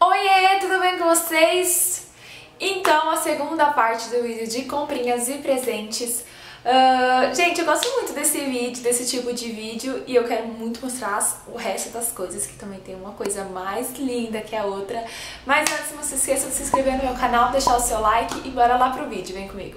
Oiê, tudo bem com vocês? Então, a segunda parte do vídeo de comprinhas e presentes. Gente, eu gosto muito desse vídeo, desse tipo de vídeo, e eu quero muito mostrar o resto das coisas, que também tem uma coisa mais linda que a outra. Mas antes, não se esqueça de se inscrever no meu canal, deixar o seu like e bora lá pro vídeo, vem comigo.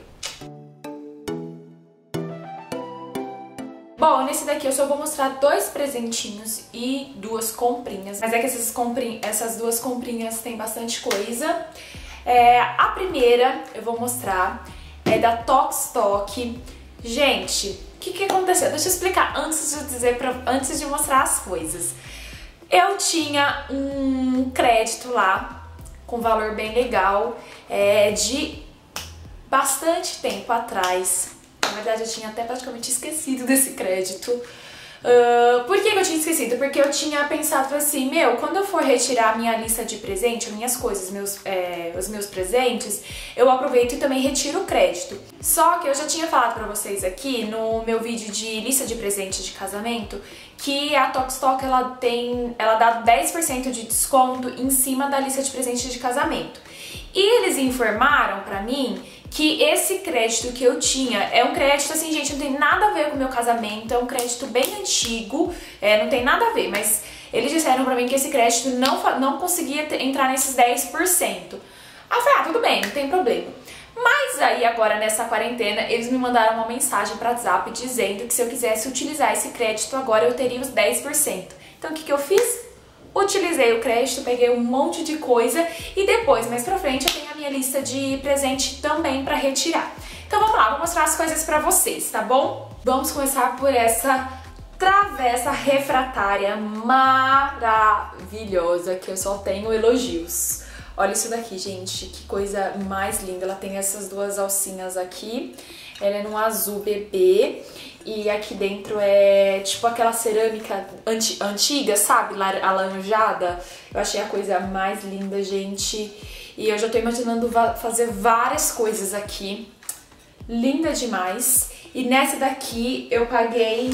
Bom, nesse daqui eu só vou mostrar dois presentinhos e duas comprinhas. Mas é que essas duas comprinhas tem bastante coisa. A primeira eu vou mostrar é da Tokstok. Gente, o que aconteceu? Deixa eu explicar antes de mostrar as coisas. Eu tinha um crédito lá com valor bem legal de bastante tempo atrás. Na verdade, eu tinha até praticamente esquecido desse crédito. Por que eu tinha esquecido? Porque eu tinha pensado assim, quando eu for retirar a minha lista de presente, minhas coisas, os meus presentes, eu aproveito e também retiro o crédito. Só que eu já tinha falado pra vocês aqui no meu vídeo de lista de presentes de casamento que a Tokstok ela dá 10% de desconto em cima da lista de presentes de casamento. E eles informaram pra mim que esse crédito que eu tinha é um crédito, assim, gente, não tem nada a ver com o meu casamento, é um crédito bem antigo, não tem nada a ver, mas eles disseram pra mim que esse crédito não conseguia entrar nesses 10%. Aí eu falei, tudo bem, não tem problema. Mas aí agora nessa quarentena eles me mandaram uma mensagem para WhatsApp dizendo que se eu quisesse utilizar esse crédito agora eu teria os 10%. Então o que eu fiz? Utilizei o crédito, peguei um monte de coisa e depois, mais pra frente, eu tenho a minha lista de presente também pra retirar. Então vamos lá, vou mostrar as coisas pra vocês, tá bom? Vamos começar por essa travessa refratária maravilhosa, que eu só tenho elogios. Olha isso daqui, gente, que coisa mais linda. Ela tem essas duas alcinhas aqui, ela é num azul bebê. E aqui dentro é tipo aquela cerâmica antiga, sabe? Alaranjada. Eu achei a coisa mais linda, gente. E eu já tô imaginando fazer várias coisas aqui. Linda demais. E nessa daqui eu paguei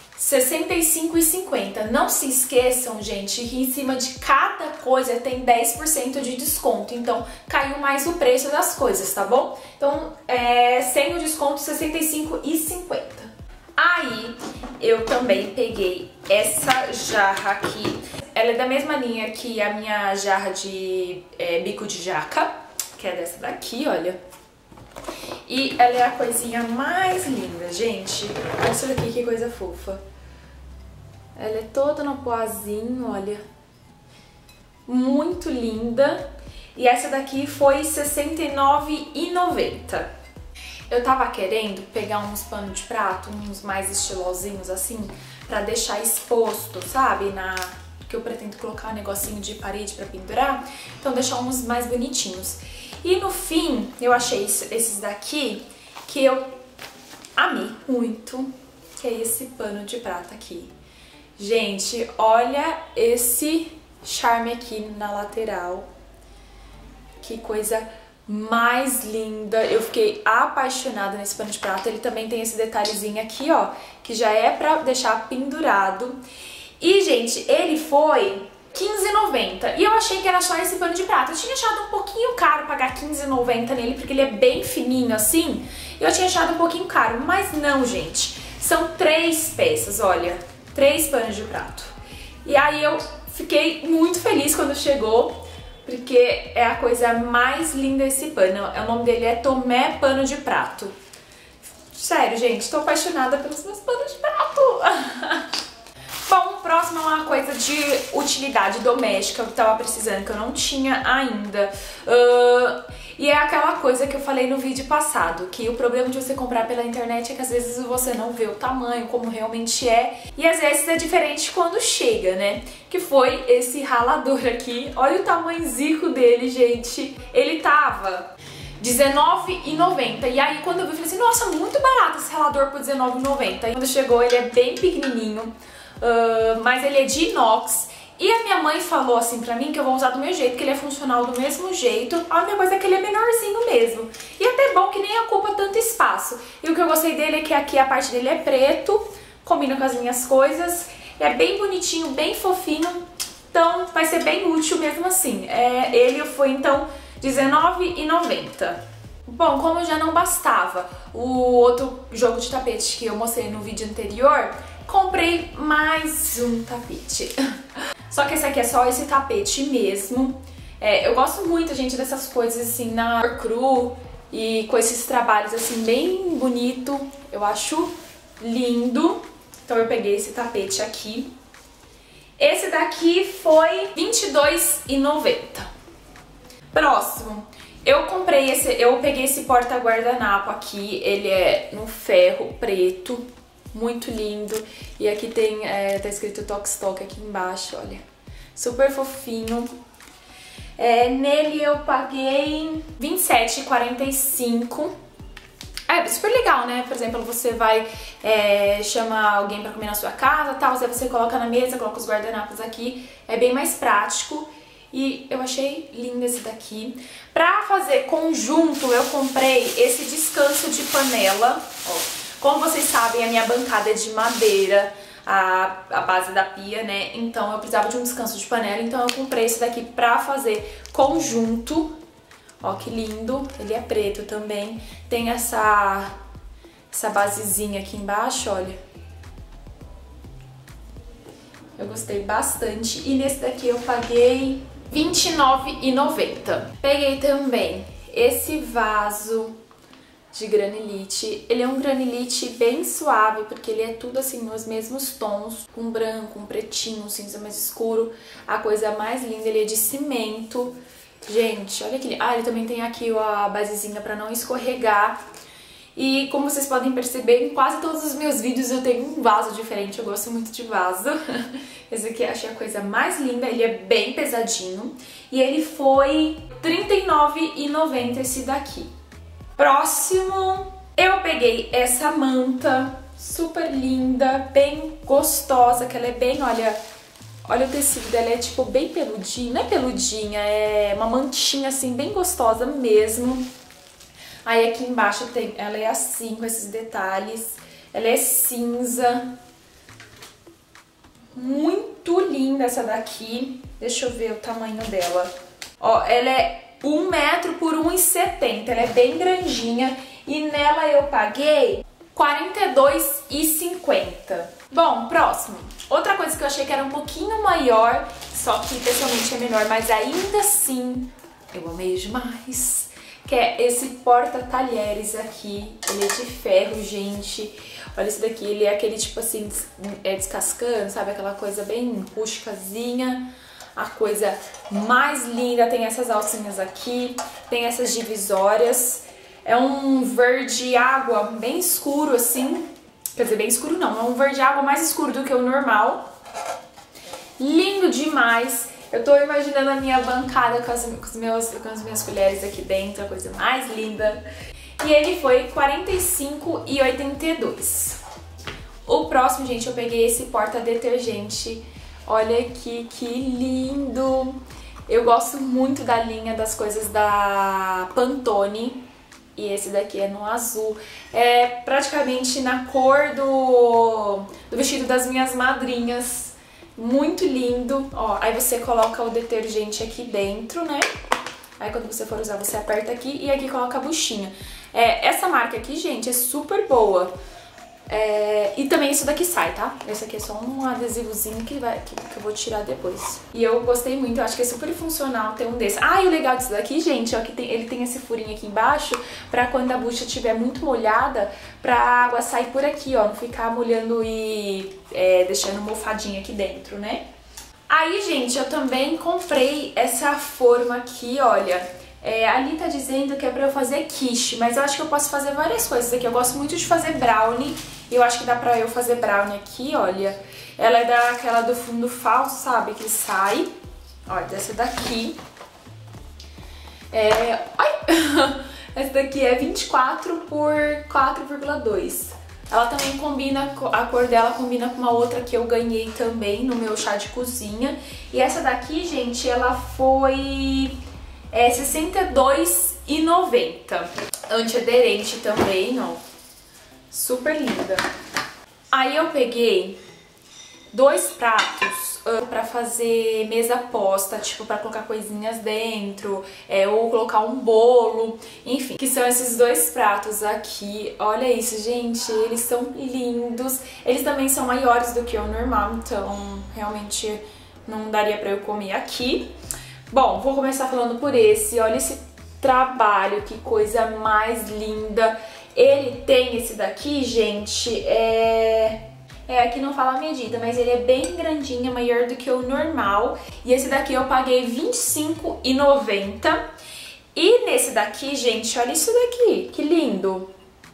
R$65,50. Não se esqueçam, gente, que em cima de cada coisa tem 10% de desconto. Então, caiu mais o preço das coisas, tá bom? Então, sem o desconto, R$65,50. Aí, eu também peguei essa jarra aqui. Ela é da mesma linha que a minha jarra de bico de jaca, que é dessa daqui, olha. E ela é a coisinha mais linda, gente. Olha isso daqui, que coisa fofa. Ela é toda no poazinho, olha. Muito linda. E essa daqui foi R$69,90. Eu tava querendo pegar uns panos de prato, uns mais estilosinhos assim, pra deixar exposto, sabe? Que eu pretendo colocar um negocinho de parede pra pendurar, então deixar uns mais bonitinhos. E no fim, eu achei esses daqui que eu amei muito, que é esse pano de prata aqui. Gente, olha esse charme aqui na lateral. Que coisa mais linda, eu fiquei apaixonada nesse pano de prata. Ele também tem esse detalhezinho aqui, ó, que já é pra deixar pendurado. E, gente, ele foi R$15,90 e eu achei que era só esse pano de prata. Eu tinha achado um pouquinho caro pagar R$15,90 nele, porque ele é bem fininho assim. Eu tinha achado um pouquinho caro, mas não, gente. São 3 peças, olha, 3 panos de prato. E aí eu fiquei muito feliz quando chegou, porque é a coisa mais linda esse pano. O nome dele é Tomé Pano de Prato. Sério, gente, tô apaixonada pelos meus panos de prato. Bom, o próximo é uma coisa de utilidade doméstica que eu tava precisando, que eu não tinha ainda. E é aquela coisa que eu falei no vídeo passado, que o problema de você comprar pela internet é que às vezes você não vê o tamanho, como realmente é, e às vezes é diferente quando chega, né? Que foi esse ralador aqui. Olha o tamanhozico dele, gente. Ele tava R$19,90. E aí quando eu vi, eu falei assim, nossa, muito barato esse ralador por R$19,90. E quando chegou, ele é bem pequenininho, mas ele é de inox. E a minha mãe falou assim pra mim que eu vou usar do meu jeito, que ele é funcional do mesmo jeito. A única coisa é que ele é menorzinho mesmo. E até bom que nem ocupa tanto espaço. E o que eu gostei dele é que aqui a parte dele é preto, combina com as minhas coisas. É bem bonitinho, bem fofinho. Então vai ser bem útil mesmo assim. Ele foi então R$19,90. Bom, como já não bastava o outro jogo de tapete que eu mostrei no vídeo anterior, comprei mais um tapete. Só que esse aqui é só esse tapete mesmo. Eu gosto muito, gente, dessas coisas assim na cor cru e com esses trabalhos assim bem bonito. Eu acho lindo. Então eu peguei esse tapete aqui. Esse daqui foi R$22,90. Próximo. Eu peguei esse porta-guardanapo aqui. Ele é no ferro preto. Muito lindo. E aqui tem, tá escrito Tox Tok aqui embaixo, olha. Super fofinho. Nele eu paguei R$27,45. É super legal, né? Por exemplo, você vai chamar alguém pra comer na sua casa, tal, você coloca na mesa, coloca os guardanapos aqui. É bem mais prático. E eu achei lindo esse daqui. Pra fazer conjunto, eu comprei esse descanso de panela, ó. Como vocês sabem, a minha bancada é de madeira, a base da pia, né? Então eu precisava de um descanso de panela, então eu comprei esse daqui pra fazer conjunto. Ó, que lindo. Ele é preto também. Tem essa basezinha aqui embaixo, olha. Eu gostei bastante. E nesse daqui eu paguei R$29,90. Peguei também esse vaso de granilite. Ele é um granilite bem suave, porque ele é tudo assim nos mesmos tons, um branco, um pretinho, um cinza mais escuro. A coisa mais linda, ele é de cimento. Gente, olha aqui. Ele também tem aqui a basezinha pra não escorregar. E como vocês podem perceber, em quase todos os meus vídeos eu tenho um vaso diferente. Eu gosto muito de vaso. Esse aqui eu achei a coisa mais linda. Ele é bem pesadinho. E ele foi R$39,90 esse daqui. Próximo, eu peguei essa manta super linda, bem gostosa, que ela é bem, olha o tecido dela, é tipo bem peludinho, não é peludinha, é uma mantinha assim, bem gostosa mesmo. Aí aqui embaixo ela é assim, com esses detalhes, ela é cinza, muito linda essa daqui. Deixa eu ver o tamanho dela. Ó, ela é 1 metro por 1,70, ela é bem grandinha e nela eu paguei R$42,50. Bom, próximo. Outra coisa que eu achei que era um pouquinho maior, só que pessoalmente é menor, mas ainda assim eu amei demais, que é esse porta-talheres aqui. Ele é de ferro, gente. Olha esse daqui, ele é aquele tipo assim, descascando, sabe? Aquela coisa bem rústicazinha. A coisa mais linda, tem essas alcinhas aqui, tem essas divisórias. É um verde água bem escuro assim, quer dizer, bem escuro não, é um verde água mais escuro do que o normal. Lindo demais. Eu tô imaginando a minha bancada com as minhas colheres aqui dentro, a coisa mais linda. E ele foi R$45,82. O próximo, gente, eu peguei esse porta-detergente. Olha aqui, que lindo! Eu gosto muito da linha das coisas da Pantone. E esse daqui é no azul. É praticamente na cor do vestido das minhas madrinhas. Muito lindo. Ó, aí você coloca o detergente aqui dentro, né? Aí quando você for usar, você aperta aqui e aqui coloca a buchinha. Essa marca aqui, gente, é super boa. E também isso daqui sai, tá? Esse aqui é só um adesivozinho que eu vou tirar depois. E eu gostei muito, eu acho que é super funcional ter um desse. E o legal disso daqui, gente, ó, que ele tem esse furinho aqui embaixo pra quando a bucha estiver muito molhada, pra água sair por aqui, ó, não ficar molhando e deixando mofadinha aqui dentro, né? Aí, gente, eu também comprei essa forma aqui, olha. Ali tá dizendo que é pra eu fazer quiche, mas eu acho que eu posso fazer várias coisas aqui. Eu gosto muito de fazer brownie, e eu acho que dá pra eu fazer brownie aqui, olha. Ela é daquela do fundo falso, sabe, que sai. Olha, dessa daqui. Essa daqui é 24 por 4,2. Ela também combina, a cor dela combina com uma outra que eu ganhei também no meu chá de cozinha. E essa daqui, gente, ela foi... R$62,90. Antiaderente também, ó. Super linda. Aí eu peguei 2 pratos pra fazer mesa posta, tipo, pra colocar coisinhas dentro, ou colocar um bolo, enfim. Que são esses 2 pratos aqui. Olha isso, gente, eles são lindos. Eles também são maiores do que o normal, então realmente não daria pra eu comer aqui. Bom, vou começar falando por esse. Olha esse trabalho, que coisa mais linda. Ele tem esse daqui, gente, aqui não fala a medida, mas ele é bem grandinho, maior do que o normal. E esse daqui eu paguei R$25,90. E nesse daqui, gente, olha isso daqui, que lindo.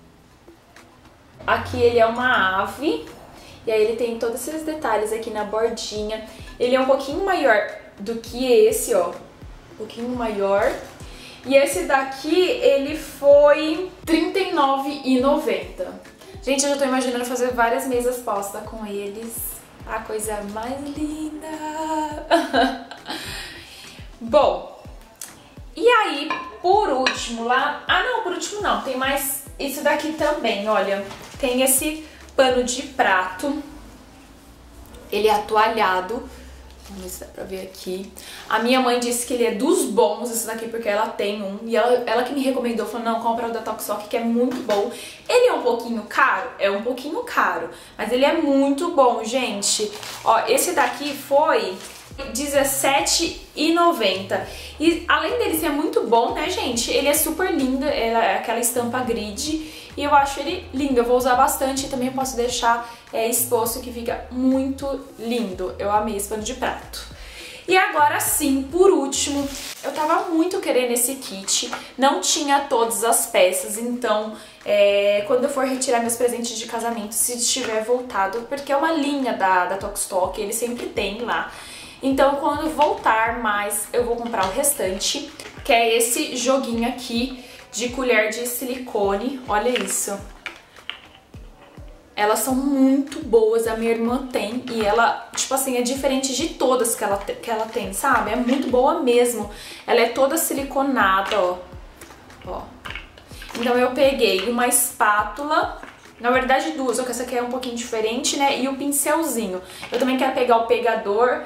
Aqui ele é uma ave, e aí ele tem todos esses detalhes aqui na bordinha. Ele é um pouquinho maior do que esse, ó, um pouquinho maior. E esse daqui, ele foi R$39,90. Gente, eu já tô imaginando fazer várias mesas posta com eles. A coisa mais linda! Bom, e aí, por último lá... Ah, não, por último não. Tem mais isso daqui também, olha. Tem esse pano de prato. Ele é atoalhado. Vamos ver se dá pra ver aqui. A minha mãe disse que ele é dos bons, esse daqui, porque ela tem um. E ela que me recomendou, falou, não, compra o da Tokstok, que é muito bom. Ele é um pouquinho caro? É um pouquinho caro. Mas ele é muito bom, gente. Ó, esse daqui foi R$17,90. E além dele ser muito bom, né, gente? Ele é super lindo, é aquela estampa grid. E eu acho ele lindo, eu vou usar bastante e também posso deixar exposto, que fica muito lindo. Eu amei esse pano de prato. E agora sim, por último, eu tava muito querendo esse kit, não tinha todas as peças, então quando eu for retirar meus presentes de casamento, se estiver voltado, porque é uma linha da Tokstok, ele sempre tem lá. Então quando voltar mais, eu vou comprar o restante, que é esse joguinho aqui, de colher de silicone, olha isso. Elas são muito boas, a minha irmã tem e ela, tipo assim, é diferente de todas que ela tem, sabe? É muito boa mesmo. Ela é toda siliconada, ó. Então eu peguei uma espátula, na verdade 2, só que essa aqui é um pouquinho diferente, né? E o pincelzinho. Eu também quero pegar o pegador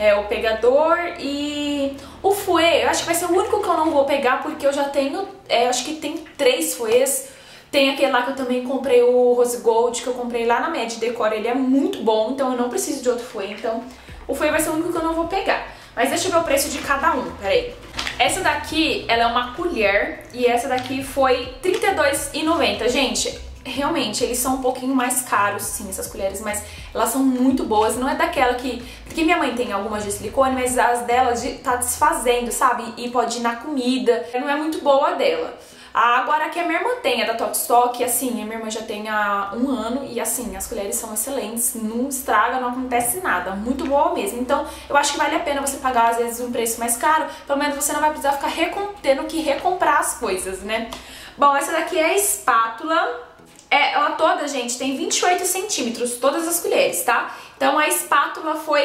e o fouet. Eu acho que vai ser o único que eu não vou pegar, porque eu já tenho, acho que tem 3 fouets. Tem aquele lá que eu também comprei, o Rose Gold, que eu comprei lá na Med Decor, ele é muito bom, então eu não preciso de outro fouet, então o fouet vai ser o único que eu não vou pegar. Mas deixa eu ver o preço de cada um, peraí. Essa daqui, ela é uma colher, e essa daqui foi R$32,90. Gente, realmente, eles são um pouquinho mais caros, sim, essas colheres, mas elas são muito boas. Não é daquela que... Porque minha mãe tem algumas de silicone, mas as dela tá desfazendo, sabe? E pode ir na comida. Não é muito boa a dela. Agora aqui a minha irmã tem, a da Tokstok, assim, a minha irmã já tem há 1 ano e assim, as colheres são excelentes, não estraga, não acontece nada, muito boa mesmo. Então eu acho que vale a pena você pagar às vezes um preço mais caro, pelo menos você não vai precisar ficar tendo que recomprar as coisas, né? Bom, essa daqui é a espátula. Ela toda, gente, tem 28 centímetros, todas as colheres, tá? Então a espátula foi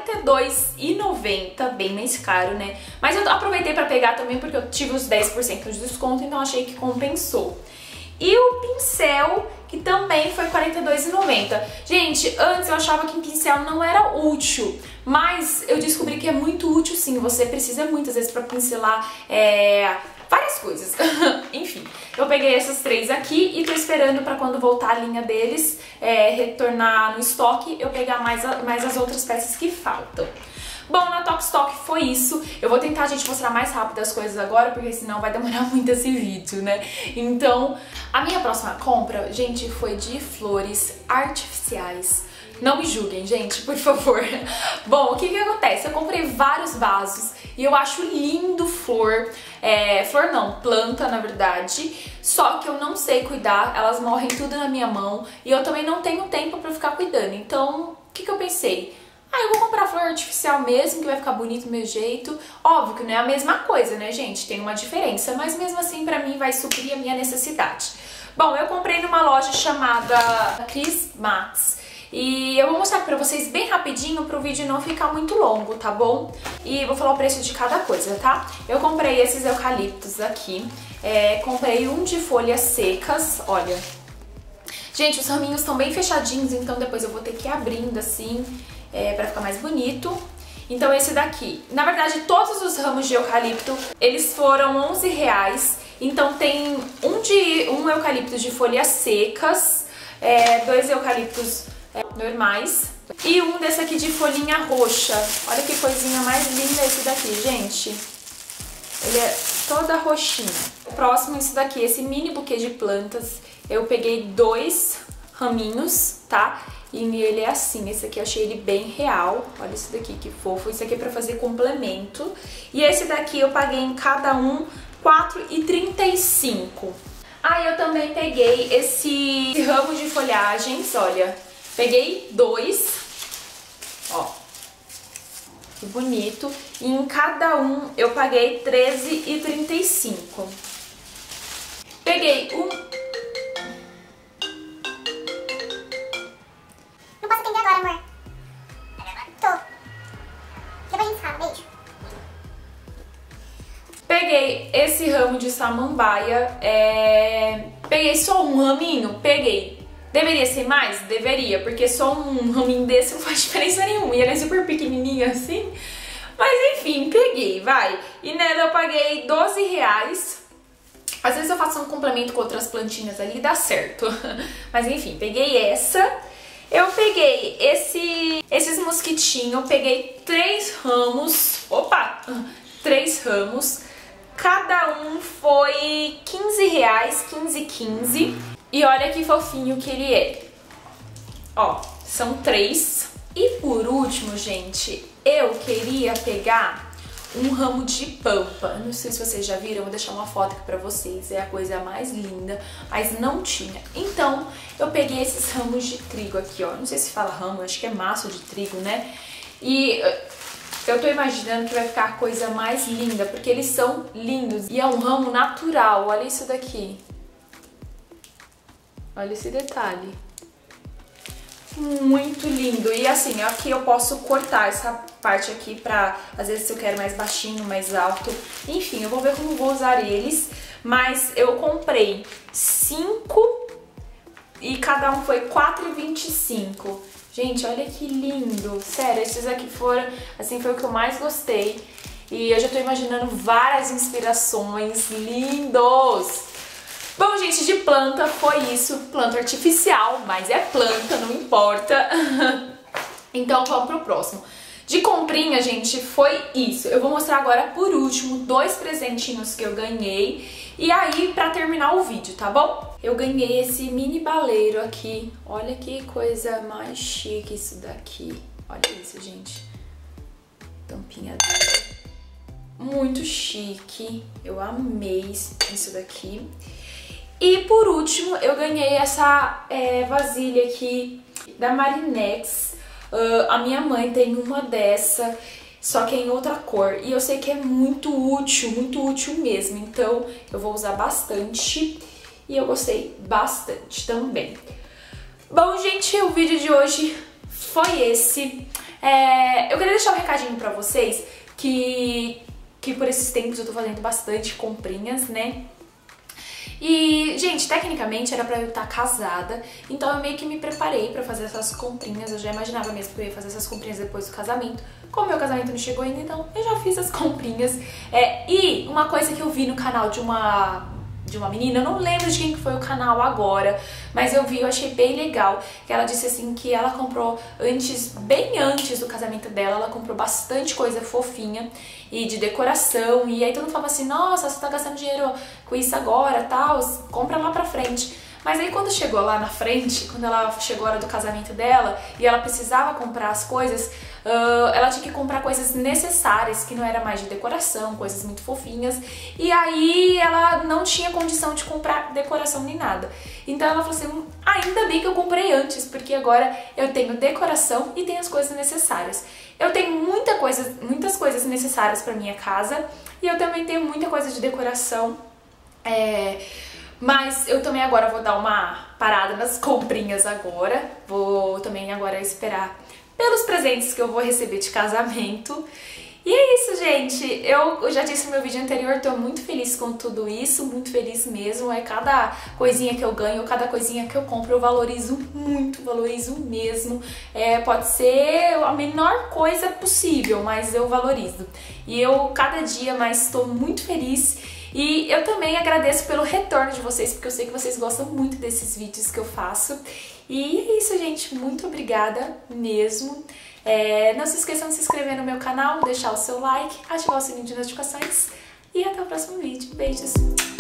R$42,90, bem mais caro, né? Mas eu aproveitei pra pegar também porque eu tive os 10% de desconto, então achei que compensou. E o pincel, que também foi R$42,90. Gente, antes eu achava que pincel não era útil, mas eu descobri que é muito útil sim, você precisa muitas vezes pra pincelar várias coisas. Enfim, eu peguei essas 3 aqui e tô esperando pra quando voltar a linha deles, retornar no estoque, eu pegar mais as outras peças que faltam. Bom, na Tokstok foi isso. Eu vou tentar, gente, mostrar mais rápido as coisas agora, porque senão vai demorar muito esse vídeo, né? Então, a minha próxima compra, gente, foi de flores artificiais. Não me julguem, gente, por favor. Bom, o que acontece? Eu comprei vários vasos e eu acho lindo flor. Flor não, planta, na verdade. Só que eu não sei cuidar, elas morrem tudo na minha mão e eu também não tenho tempo pra ficar cuidando. Então, o que eu pensei? Eu vou comprar flor artificial mesmo, que vai ficar bonito do meu jeito. Óbvio que não é a mesma coisa, né, gente? Tem uma diferença, mas mesmo assim, pra mim, vai suprir a minha necessidade. Bom, eu comprei numa loja chamada Cris Max. E eu vou mostrar pra vocês bem rapidinho pro vídeo não ficar muito longo, tá bom? E vou falar o preço de cada coisa, tá? Eu comprei esses eucaliptos aqui, comprei um de folhas secas, olha. Gente, os raminhos estão bem fechadinhos, então depois eu vou ter que ir abrindo assim, pra ficar mais bonito. Então esse daqui, na verdade todos os ramos de eucalipto, eles foram R$11. Então tem um eucalipto de folhas secas, 2 eucaliptos normais e um desse aqui de folhinha roxa. Olha que coisinha mais linda esse daqui, gente. Ele é toda roxinha. O próximo, esse daqui, esse mini buquê de plantas. Eu peguei 2 raminhos, tá? E ele é assim, esse aqui eu achei ele bem real. Olha esse daqui, que fofo. Isso aqui é pra fazer complemento. E esse daqui eu paguei em cada um R$4,35. Aí eu também peguei esse ramo de folhagens, olha. Peguei 2, ó. Que bonito. E em cada um eu paguei R$13,35. Peguei um... Não posso atender agora, amor. Tô. Depois a gente fala, beijo. Peguei esse ramo de samambaia, peguei só um raminho? Peguei. Deveria ser mais? Deveria, porque só um raminho desse não faz diferença nenhuma. E ele é super pequenininho assim. Mas enfim, peguei, vai. E nela eu paguei R$12. Às vezes eu faço um complemento com outras plantinhas ali e dá certo. Mas enfim, peguei essa. Eu peguei esses mosquitinhos, peguei 3 ramos. Opa! 3 ramos. Cada um foi R$15, 15,15. E olha que fofinho que ele é. Ó, são 3. E por último, gente, eu queria pegar um ramo de pampa. Não sei se vocês já viram, eu vou deixar uma foto aqui pra vocês. É a coisa mais linda, mas não tinha. Então, eu peguei esses ramos de trigo aqui, ó. Não sei se fala ramo, acho que é maço de trigo, né? E... eu tô imaginando que vai ficar a coisa mais linda, porque eles são lindos. E é um ramo natural, olha isso daqui. Olha esse detalhe. Muito lindo. E assim, aqui eu posso cortar essa parte aqui pra, às vezes, se eu quero mais baixinho, mais alto. Enfim, eu vou ver como vou usar eles. Mas eu comprei 5 e cada um foi R$4,25. Gente, olha que lindo. Sério, esses aqui foram, assim, foi o que eu mais gostei. E eu já tô imaginando várias inspirações lindos. Bom, gente, de planta foi isso. Planta artificial, mas é planta, não importa. Então, vamos pro próximo. De comprinha, gente, foi isso. Eu vou mostrar agora, por último, 2 presentinhos que eu ganhei. E aí, pra terminar o vídeo, tá bom? Eu ganhei esse mini baleiro aqui. Olha que coisa mais chique isso daqui. Olha isso, gente. Tampinha dele. Muito chique. Eu amei isso daqui. E por último, eu ganhei essa vasilha aqui da Marinex. A minha mãe tem uma dessa, só que é em outra cor. E eu sei que é muito útil mesmo. Então, eu vou usar bastante. E eu gostei bastante também. Bom, gente, o vídeo de hoje foi esse. Eu queria deixar um recadinho pra vocês que por esses tempos eu tô fazendo bastante comprinhas, né? E, gente, tecnicamente era pra eu estar casada, então eu meio que me preparei pra fazer essas comprinhas. Eu já imaginava mesmo que eu ia fazer essas comprinhas depois do casamento. Como meu casamento não chegou ainda, então eu já fiz as comprinhas. E uma coisa que eu vi no canal de uma menina, eu não lembro de quem que foi o canal agora, mas eu vi, eu achei bem legal, que ela disse assim que ela comprou bem antes do casamento dela, ela comprou bastante coisa fofinha e de decoração, e aí todo mundo falava assim, nossa, você tá gastando dinheiro com isso agora, tal, compra lá pra frente. Mas aí quando chegou lá na frente, quando ela chegou a hora do casamento dela e ela precisava comprar as coisas, ela tinha que comprar coisas necessárias, que não era mais de decoração, coisas muito fofinhas. E aí ela não tinha condição de comprar decoração nem nada. Então ela falou assim, ainda bem que eu comprei antes, porque agora eu tenho decoração e tenho as coisas necessárias. Eu tenho muitas coisas necessárias pra minha casa e eu também tenho muita coisa de decoração. Mas eu também agora vou dar uma parada nas comprinhas agora. Vou também agora esperar pelos presentes que eu vou receber de casamento. E é isso, gente. Eu já disse no meu vídeo anterior, tô muito feliz com tudo isso, muito feliz mesmo. É cada coisinha que eu ganho, cada coisinha que eu compro, eu valorizo muito, valorizo mesmo. Pode ser a menor coisa possível, mas eu valorizo. E eu cada dia mais estou muito feliz. E eu também agradeço pelo retorno de vocês, porque eu sei que vocês gostam muito desses vídeos que eu faço. E é isso, gente. Muito obrigada mesmo. Não se esqueçam de se inscrever no meu canal, deixar o seu like, ativar o sininho de notificações e até o próximo vídeo. Beijos!